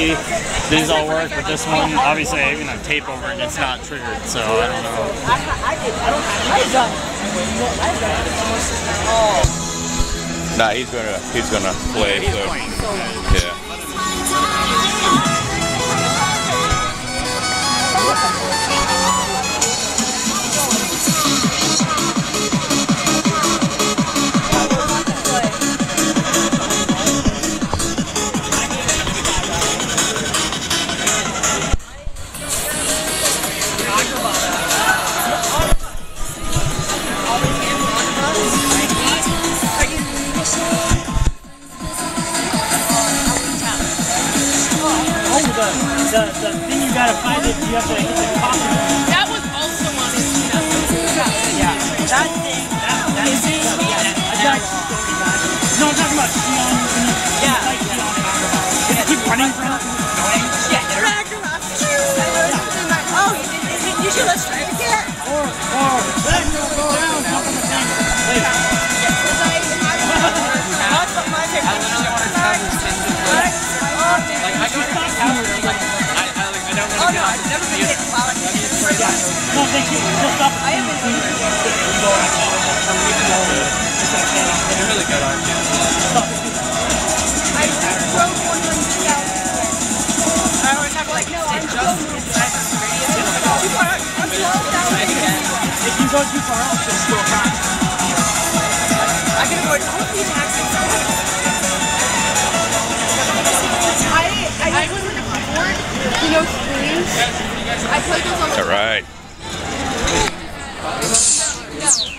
see these all work, but this one, obviously I even have tape over it and it's not triggered, so I don't know. Nah, he's gonna play, so yeah. The thing you gotta find it, you have to hit the top. That was also on his Yeah. That thing, that thing, yeah. No, I'm talking about Sion. Yeah. Like Sion. Just keep running from it. Yeah, drag him up. Oh, you should let's try it again. Or, let him go down, jump on the tank. That's what my favorite is. Oh no, I've never been hit while I'm in this. No, thank you. Just stop. I haven't been hit. You're really good, aren't you? I broke one when you got. I always have like, no, I'm just inside the radius. Too far out. I'm 12,000. If you go too far out, just go across. I can avoid all of the attacks. I was bored, you know, screens. I played those on the All right.